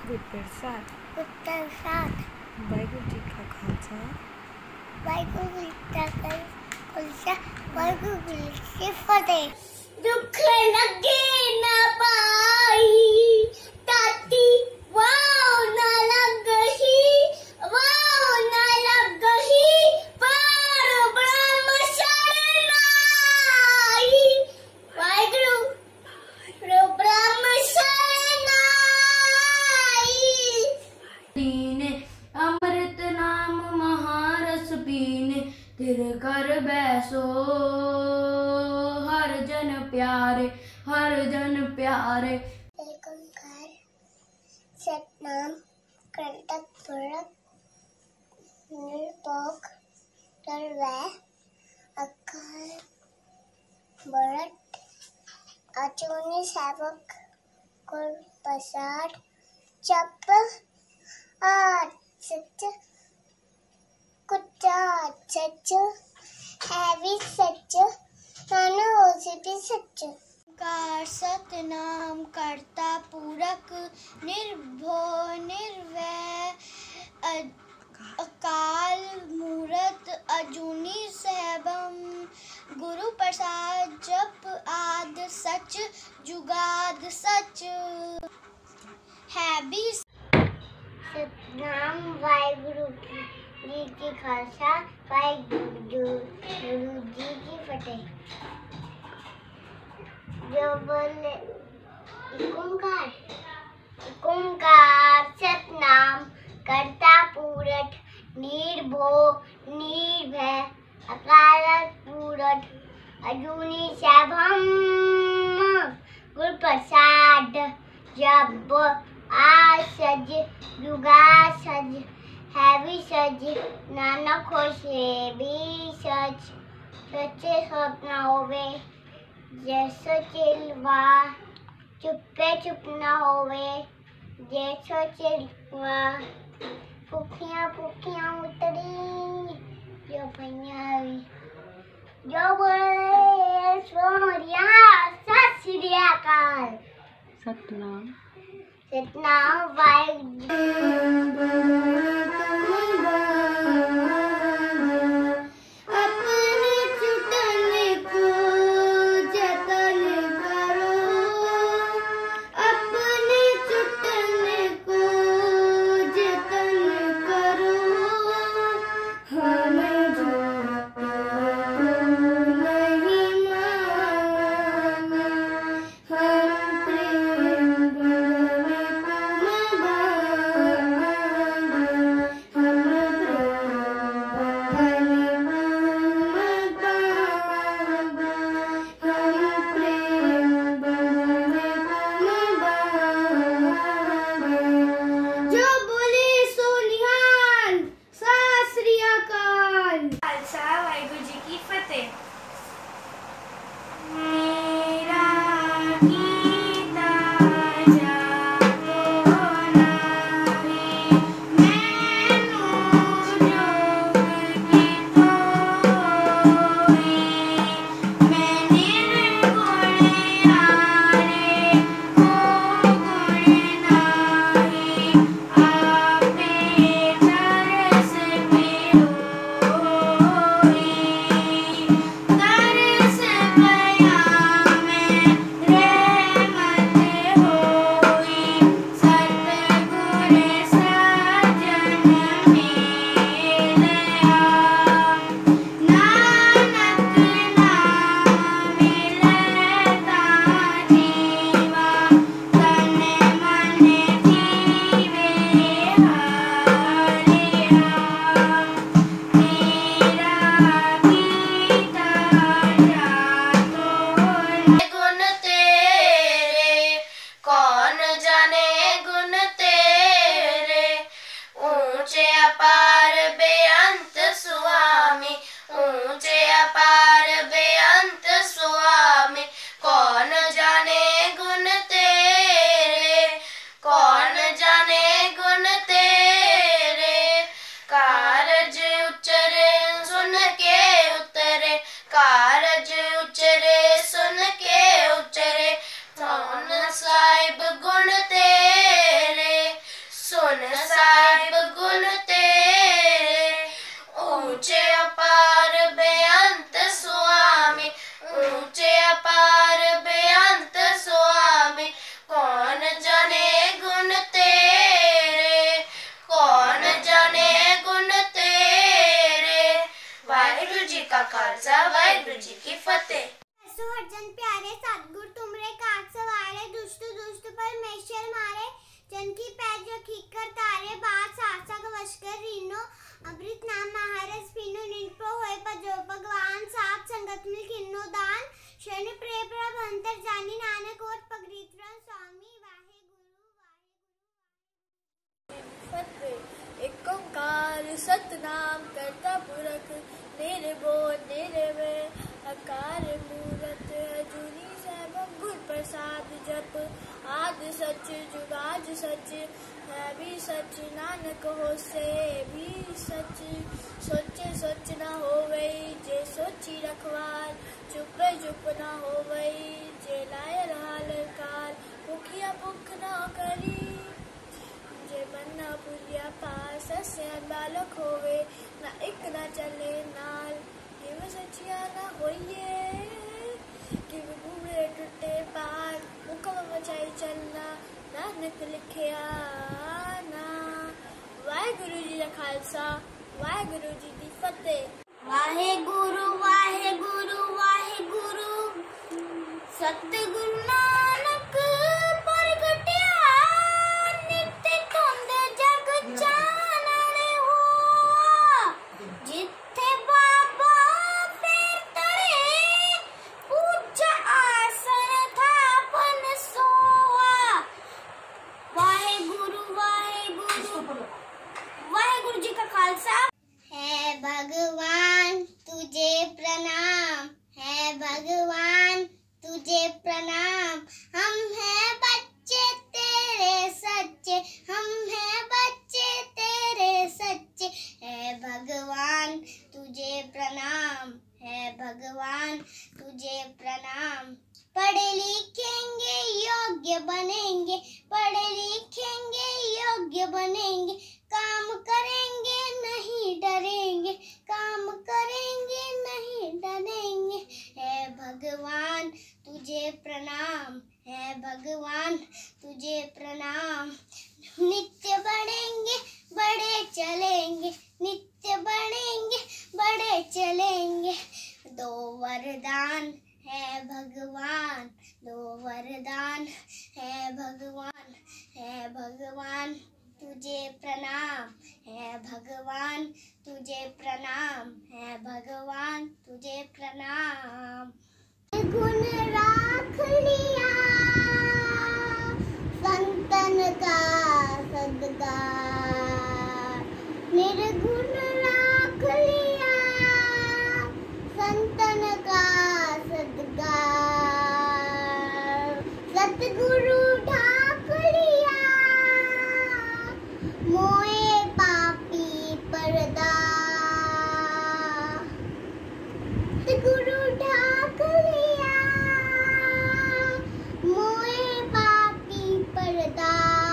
उत्तर सात वाहिगुरु जी का खालसा वाहिगुरु जी का खालसा वाहिगुरु जी की फतेह। दुख लगे ना पाई ताती वाव ना लग ही पर ब्रह्म शरणाई वाहिगुरु ब्रह्म शरणाई। दीने अमृत नाम महारस पीने तिर कर बैसो हर जन प्यारे सतनाम करतक पुरख निरपोक निर्वैर अकाल मूरत अजूनी सेवक कुल प्रसाद जप सच कुत्ता सच है भी सच नाना उसे भी सच। सतनाम करता पूरक निर्भो निर्वैर अकाल मूरत अजूनी सैभम गुरु प्रसाद जप आद सच जुगाद सच है भी। सतनाम वाहिगुरु जी की खालसा वाहिगुरु जी की फतेह। जो बोले ओंकार सतनाम करता पूरठ निर्भो निर्भय अकाल मूरत अजूनी सैभम गुरु प्रसाद जप आसज जुगा सज है भी सज नानक खुशे भी सच सच्चे स्वप्न होवे जैसो चिलवा चुप्पे चुप न होवे जैसो चिलवा फुकियां फुकियां उतरी जो पंजाबी जो बोले सोनिया सत श्री अकाल। सतनाम वाहिगुरु जी की फतेह। साहिब गुण तेरे, ऊंचे अपार बेअंत स्वामी, ऊंचे अपार बेअंत स्वामी। कौन जाने गुण तेरे, कौन जाने गुण तेरे। वाहिगुरु जी का खालसा, वाहिगुरु जी की फतेह। हरजन प्यारे सतगुर तुमरे काज सवारे, दुष्ट दुष्ट परमेश्वर मारे। जन की पैज रखी कर तारे, बात सासा वश कर रीनो। अमृत नाम महारस पीनो, निर्भो होए भजो भगवान। साथ संगत मिल किन्नो दान, शरण प्रेम प्रभ अंतर जानी। नानक और पगरीत स्वामी। एक ओंकार सतनाम करता पुरख, निर्भय निर्वैर अकार मूरत। अजूनी सैभम गुर प्रसाद जप, आद सच जुगाज सच है भी सच। नानक होसे भी सच, सोचे सोच न होवई जे सोची रखवार। चुप चुप न होवई जे लाय रहा ललकार। भूखिया भूख न करी जे बन्ना पुरिया पास। सस्यान बालक होवे ना एक ना चले नाल। किव सचिया ना होइए किव बूढ़े टूटे पार। मुकम मचाई चलना नानक लिखिया ना। वाहिगुरु जी का खालसा, वाहिगुरु जी की फतेह। वाहिगुरु वाहिगुरु वाहिगुरु, सतगुरु नानक प्रगटिया। नित्य धुंध जग चानने होआ, जिथे बाबा पैर तले। ऊंचा आसन थापन सोआ। वाहिगुरु वाहिगुरु वाहिगुरु जी का खालसा। है भगवान तुझे प्रणाम, है भगवान तुझे प्रणाम। हम हैं बच्चे तेरे सच्चे, हम हैं बच्चे तेरे सच्चे। है भगवान तुझे प्रणाम, है भगवान तुझे प्रणाम। पढ़े लिखेंगे योग्य बनेंगे, पढ़े लिखेंगे योग्य बनेंगे। काम करेंगे नहीं डरेंगे, काम करेंगे नहीं डरेंगे। है भगवान तुझे प्रणाम, है भगवान तुझे प्रणाम। नित्य बढ़ेंगे बड़े चलेंगे, नित्य बढ़ेंगे बड़े चलेंगे। दो वरदान है भगवान, दो वरदान है भगवान। है भगवान तुझे प्रणाम, है भगवान तुझे प्रणाम, है भगवान तुझे प्रणाम। गुण राख लिया संतन का सदका, निर्गुण राख लिया संतन का सदका। सतगुरु ढाक लिया मोए पापी पर्दा। सतगुरु ढाक लिया मोए पापी पर्दा।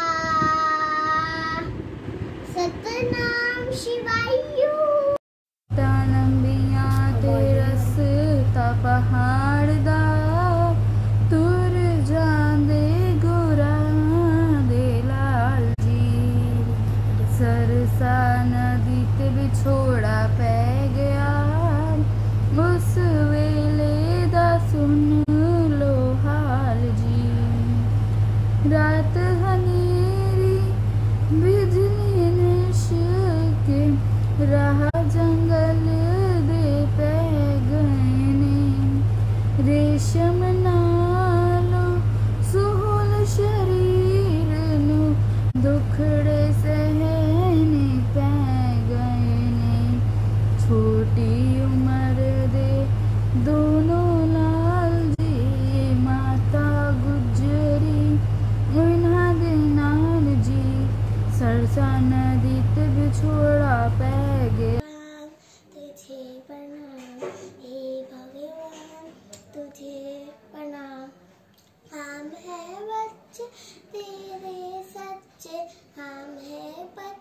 सतनाम शिवायु। तानंबिया ते रस ता पहाड़ दा, तुर जांदे गोरा दे लाल जी। सरसा नदी ते विछोड़ा पै गया, उस वेले दा सुन लो हाल जी। रात हनेरी बिजली निशके, राह जंगल दे पै गए ने। रेशम नालो सुहल शरीर नू, दुखड़े सहने पै गए ने। छोटी उम्र दे दोनों लाल जी, माता गुजरी उन्हां दे नाल जी। सरसा नदी ते विछोड़ा पै गया। तुझे प्रणाम हे भगवान तुझे प्रणाम। हम हैं बच्चे तेरे सच्चे, हम हैं बच्चे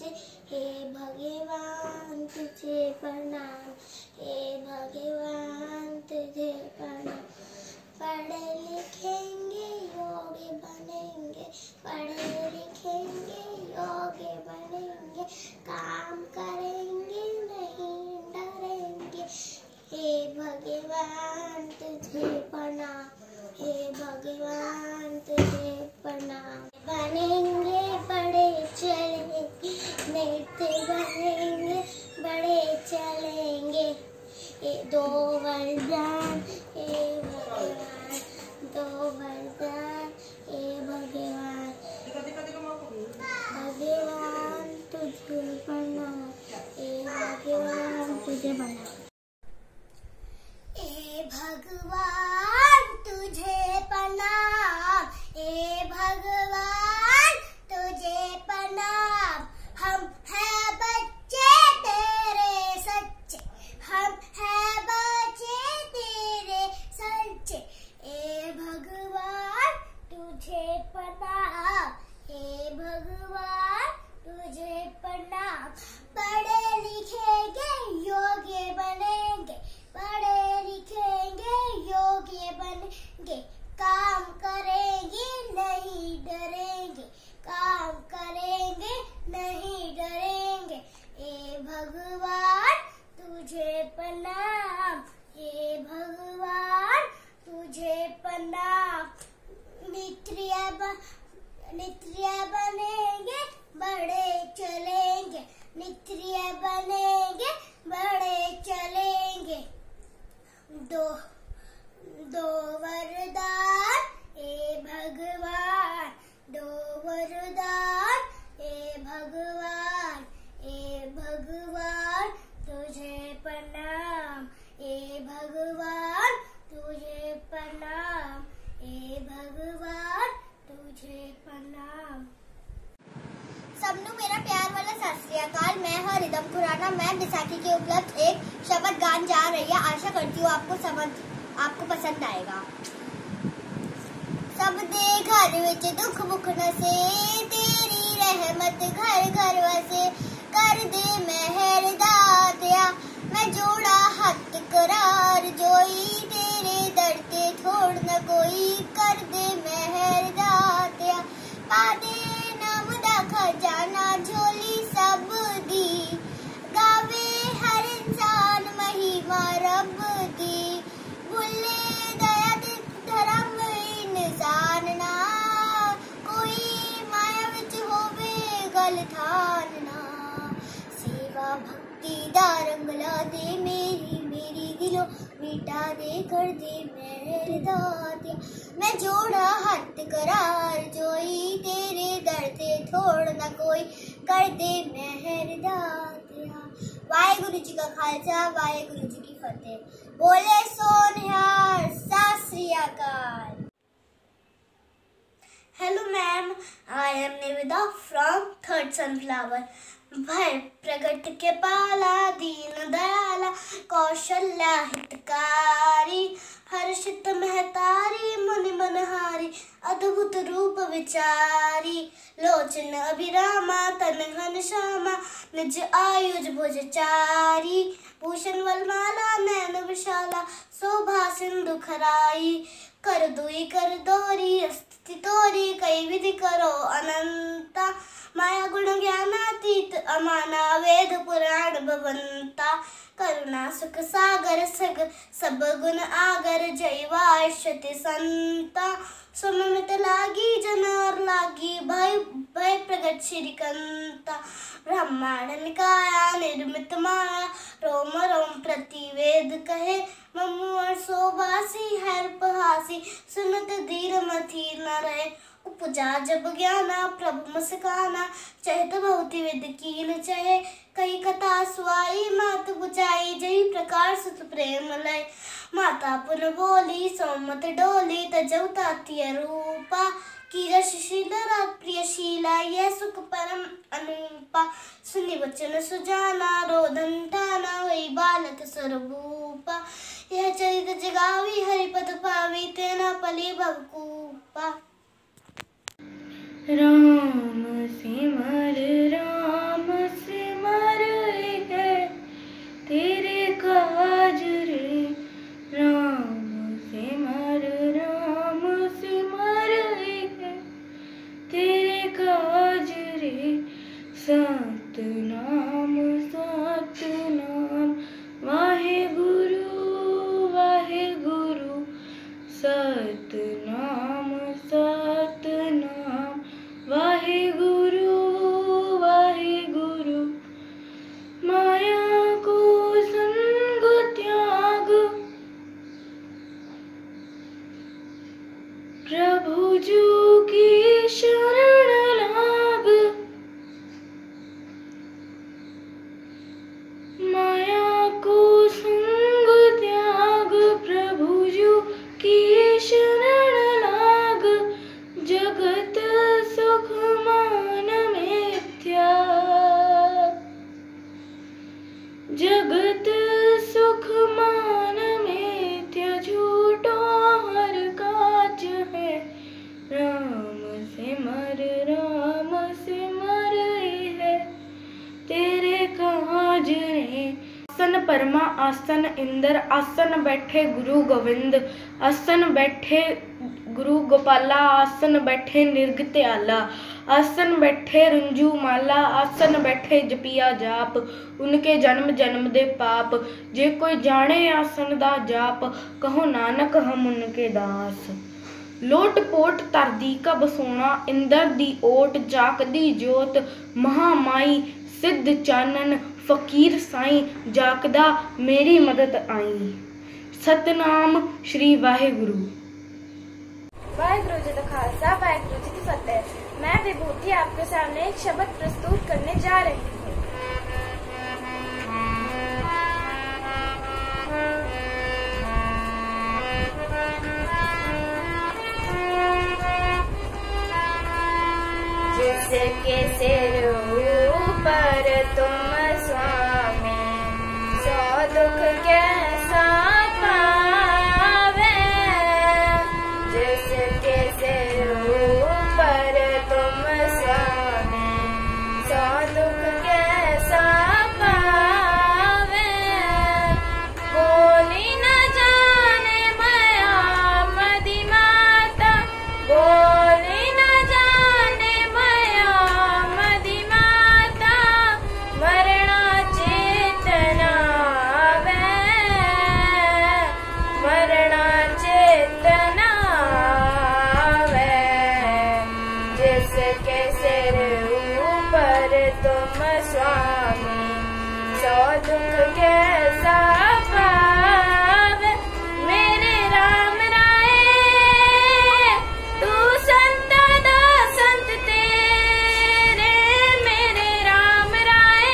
सच्चे। हे भगवान तुझे प्रणाम, हे भगवान तुझे प्रणाम। पढ़े लिखेंगे योगी बनेंगे, पढ़े लिखेंगे योगी बनेंगे, काम करेंगे नहीं डरेंगे। हे भगवान तुझे प्रणाम, हे भगवान तुझे प्रणाम। बनेंगे बड़े चलेंगे, नेता बनेंगे बड़े चलेंगे। दो वरदान हे भगवान, दो वरदान हे भगवान। भगवान तुझे प्रणाम, हे भगवान तुझे प्रणाम। हे भगवान तुझे प्रणाम, हे भगवान तुझे प्रणाम। हम हैं बच्चे तेरे सच्चे, हम हैं बच्चे तेरे सच्चे। हे भगवान तुझे प्रणाम, हे भगवान तुझे प्रणाम। पढ़े लिखेंगे योग्य बनेंगे, पढ़े लिखेंगे योग्य बनेंगे, काम करेंगे नहीं डरेंगे, काम करेंगे नहीं डरेंगे। हे भगवान तुझे प्रणाम, हे भगवान तुझे प्रणाम। नित्रिया बनेंगे बड़े चलेंगे, नित्रिया बनेंगे बड़े चलेंगे। दो वरदान हे भगवान, दो वरदान हे भगवान। हे भगवान तुझे प्रणाम, हे भगवान तुझे प्रणाम, हे भगवान तुझे प्रणाम। सबनू मेरा प्यार वाला सत श्री अकाल। मैं हूं रिदम खुराना। मैं बैसाखी के उपलब्ध एक शब्द गान जा रही है। आशा करती हूँ आपको पसंद आएगा। सब दे घर विच दुख मुख नसे, तेरी रहमत घर घर वसे। कर दे मेहर दातिया, मैं जोड़ा हथ करार जोई। तेरे दर ते छोड़ न कोई, कर दे मेहर दातिया। पा दे नाम दा खजाना झोली सब दी, गावे हर इंसान महिमा रब दी। भुले दया ते धर्म इंसान ना, कोई माया विच होवे गल ठानना। सेवा भक्ति दा रंग ला दे मेरी मेरी दिलों, मिटा दे कर दे मेहर दातिया। मैं जोड़ा हथ करार जोई, तेरे दर ते छोड़ न कोई, कर दे मेहर दातिया। वाहेगुरु जी का खालसा, वाहेगुरु जी की फतेह। बोले सोनिहार, सत श्री अकाल। Hello ma'am, I am Nivedha from 3rd Sunflower. भय प्रगट के पाला दीन दयाला, कौशल्या हितकारी। हर्षित महतारी मुनि मनहारी, अद्भुत रूप विचारी। लोचन अभिरामा तन घन श्यामा, निज आयुज भुजचारी। भूषण वलमाला नैन विशाला, शोभा सिंधु खराई। कर दुई कर दोहरी अस्ति तोरी, कई विधि करो अनंता। माया गुण ज्ञानातीत अमाना, वेद पुराण भवंता। करुणा सुख सागर सग सब गुण आगर, जय वाष्यति संता। सुमित लागी जन और लागी, भय भय प्रगट श्रीकंता। ब्रह्मांड निकाया निर्मित माया, रोम रोम प्रतिवेद कहे। ममु और शोभासी हर्पहासी, सुनत धीर मथी न रहे। उपजा जब ज्ञाना प्रभु मुस्काना, चहत बहुति विद कीन चहे। कई कथा सुआई मात बुझाई, जही प्रकार सुत प्रेम लय। माता पुन बोली सोमत डोली, तजौ तातिय रूपा। कीरश श्रीधरा प्रियशीला, यह सुख परम अनुपा। सुनि वचन सुजाना रोदन ठाना, हुई बालक स्वरूपा। यह चरित जगावी हरिपद पावी, तेना पली भवकूपा। राम सिमर राम परमा आसन इंदर, आसन बैठे गुरु गोविंद, आसन बैठे गुरु गोपाला, आसन बैठे निर्ग त्याला, आसन बैठे रुंजू माला, आसन बैठे जपिया जाप, उनके जन्म जन्म दे पाप, जे कोई जाने आसन दा जाप, कहो नानक हम उनके दास। लोट पोट तरदी का बसोना, इंदर दी ओट जाकदी जोत, महामाई सिद्ध चानन फकीर साई, जाकदा मेरी मदद आई। सतनाम श्री वाहेगुरु। वाहेगुरु जी का खालसा, वाहेगुरु जी की फतेह। मैं विभूति आपके सामने एक शब्द प्रस्तुत करने जा रही हूँ। जिसके सिर ऊपर तुम स्वामी, सौ दुख कैसा पावे। जिसके सिर ऊपर तुम स्वामी, सौ दुख कैसा पावे। बोली न जाने माया मदी माता, बोली न जाने माया मदी माता, मरना चेतना वे, मरना चेतना वे। जिसके सिर ऊपर तुम स्वामी, सौ दुख कैसा पावे। मेरे राम राय तू संत दा संत तेरे, मेरे राम राय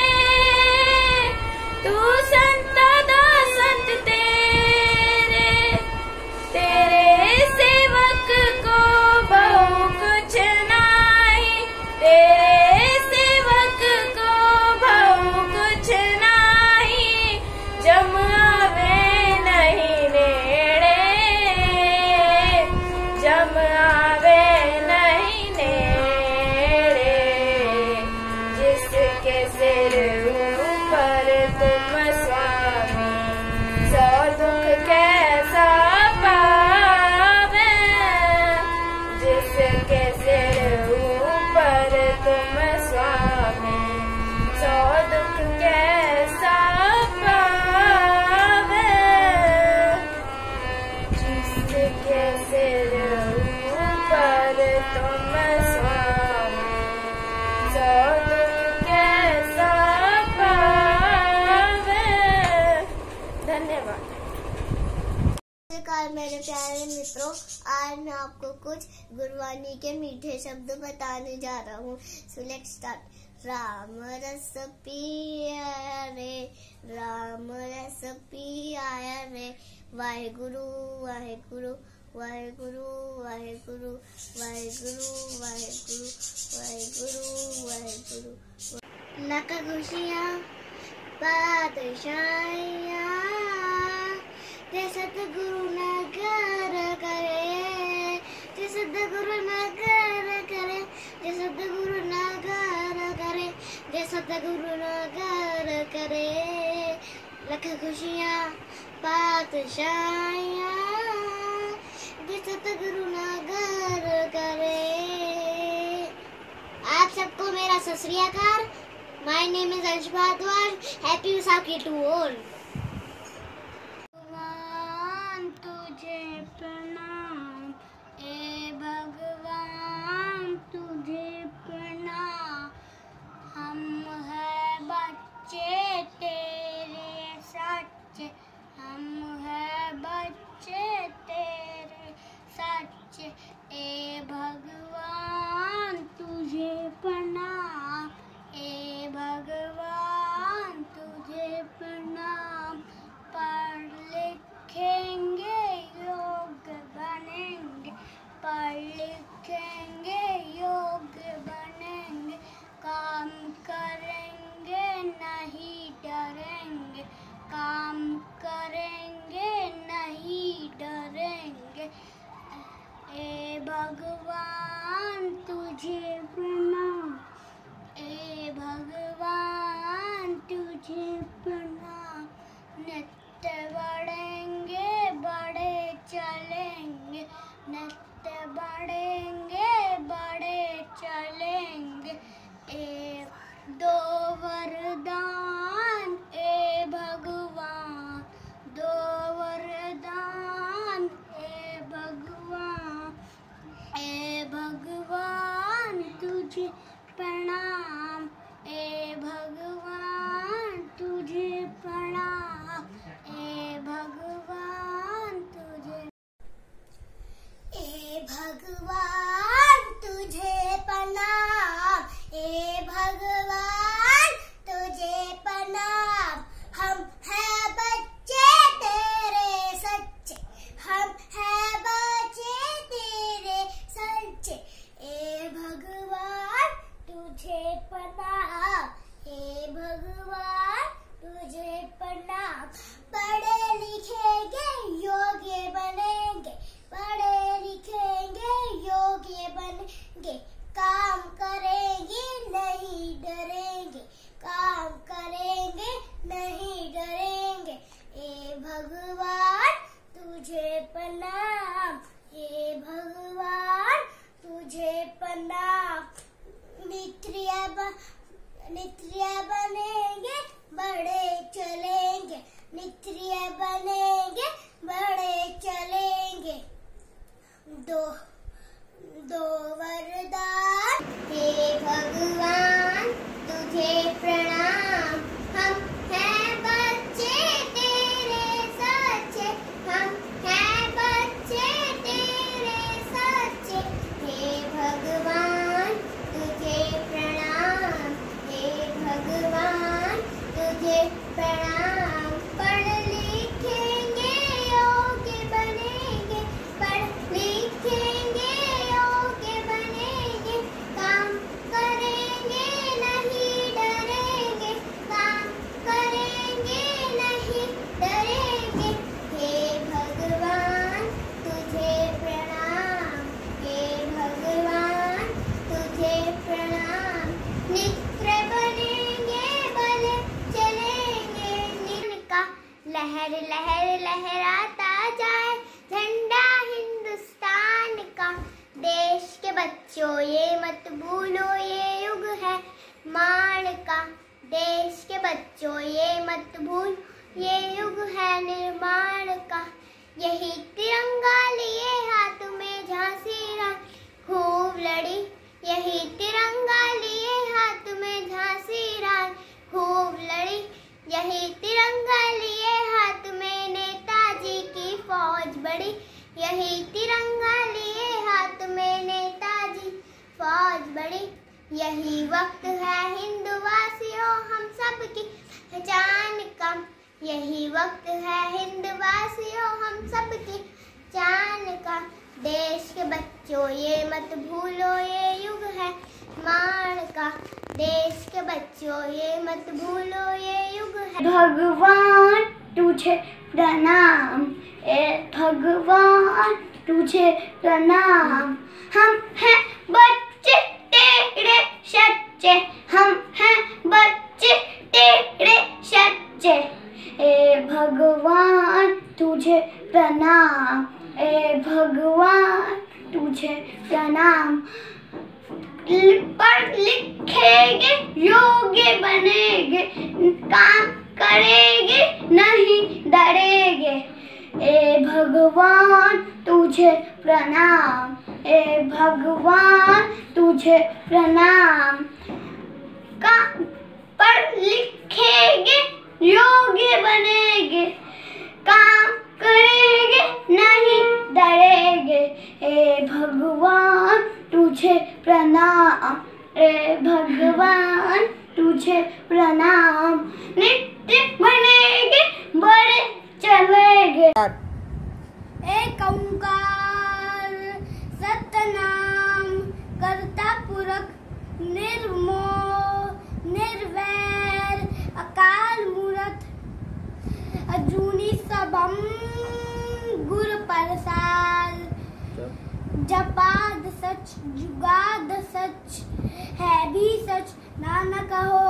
तू संत दा संत तेरे। तेरे सेवक को बहु कुछ नाही, तेरे सेवक को बहु कुछ नाही। जम आवे नहीं नेड़े, जम आवे नहीं नेड़े। जिसके सिर ऊपर तुम स्वामी, सौ दुख कैसा पावे। जिसके सिर ऊपर तुम स्वामी, सौ दुख कैसा पावे। जिसके सिर ऊपर तुम स्वामी, सौ दुख कैसा पावे। धन्यवाद। नमस्कार मेरे प्यारे मित्रों, आज मैं आपको कुछ गुरबानी के मीठे शब्द बताने जा रहा हूँ। So let's start. राम रस पिया रे, राम रस पिया रे, वाहेगुरु वाहेगुरु वाहेगुरु वाहेगुरु वाहेगुरु वाहेगुरु वाहेगुरु वाहेगुरु। लख खुशियाँ बादशाहियाँ, जय सतगुरु नगर करे, जय सतगुरु नगर करे, जय सतगुरु नगर करे, जय सतगुरु नगर करे। लख खुशियाँ बादशाहियाँ, जय सतगुरु नगर करे। आप सबको मेरा सत श्री अकाल। My name is Ansh Bhardwaj. Happy Baisakhi to all. भगवान तुझे प्रणाम, ए भगवान तुझे प्रणाम। हम है बच्चे तेरे सच्चे, हम है बच्चे तेरे सच्चे। ए भगवान तुझे प्रणाम, ए भगवान तुझे प्रणाम। पढ़ लिखेंगे योग्य बनेंगे, पढ़ लिखेंगे योग्य बनेंगे। काम करेंगे नहीं डरेंगे, काम करेंगे नहीं डरेंगे। ए भगवान तुझे प्रणाम, ए भगवान तुझे प्रणाम। वरदान ए भगवान, दो वरदान ए भगवान तुझे प्रणाम, ए भगवान तुझे प्रणाम, ए भगवान तुझे, ए भगवान तुझे प्रणाम, ए भगवान तुझे प्रणाम। हम हैं बच्चे तेरे सच्चे, हम हैं बच्चे तेरे सच्चे, ए भगवान तुझे प्रणाम, हे भगवान तुझे प्रणाम। पढ़े लिखेंगे योग्य बनेंगे, पढ़े लिखेंगे योग्य बनेंगे, काम करेंगे नहीं डरेंगे, काम करेंगे नहीं डरेंगे, ए भगवान तुझे प्रणाम, हे भगवान तुझे प्रणाम। नित्रिया बनेंगे बड़े चलेंगे, नित्रिया बनेंगे बड़े चलेंगे, दो वरदान हे भगवान तुझे प्रणाम। हम हैं बच्चे तेरे सच्चे, हम हैं बच्चे तेरे सच्चे, हे भगवान तुझे प्रणाम, हे भगवान तुझे प्रणाम। पढ़ लिखेंगे योग्य बनेंगे, पढ़ लिखेंगे योग्य बनेंगे, काम करेंगे नहीं डरेंगे, काम करेंगे नहीं डरेंगे, हे भगवान तुझे प्रणाम, हे भगवान तुझे प्रणाम। नित्र बनेंगे भले चलेंगे, का लहर लहर लहराता जाए झंडा हिंदुस्तान का। देश के बच्चों ये मत भूलो ये युग है मान का, देश के बच्चों ये मत भूलो ये युग है निर्माण का। यही तिरंगा लिए हाथ में झांसी रानी खूब लड़ी, यही तिरंगा लिए हाथ में झांसी रानी खूब लड़ी, यही तिरंगा लिए हाथ में नेताजी की फौज बड़ी, यही तिरंगा लिए हाथ में नेताजी फौज बड़ी। यही वक्त है हिंदवासियों हम सब की पहचान का, यही वक्त है हिंदवासियों हम सब की पहचान का। देश के बच्चों ये मत भूलो ये युग है मान का, देश के बच्चों ये मत भूलो ये युग है। भगवान तुझे प्रणाम, ए भगवान तुझे प्रणाम। हम हैं बच्चे तेरे सच्चे, हम हैं बच्चे तेरे सच्चे, ए भगवान तुझे प्रणाम, ए भगवान तुझे प्रणाम। पढ़ लिखेंगे योग्य बनेंगे, काम करेंगे नहीं डरेंगे, ए भगवान तुझे प्रणाम, ए भगवान तुझे प्रणाम। पढ़ लिखेंगे योग्य बनेंगे, काम करेंगे नहीं डरेंगे, ए भगवान तुझे प्रणाम, ए भगवान तुझे प्रणाम। नित्य बनेंगे बड़े चलेंगे, एक ओंकार सतनाम करता पुरख निर्मोह निर्वैर अकाल मूरत अजूनी सबम गुर प्रसाद। जपाद सच जुगाद सच है भी सच, नानक हो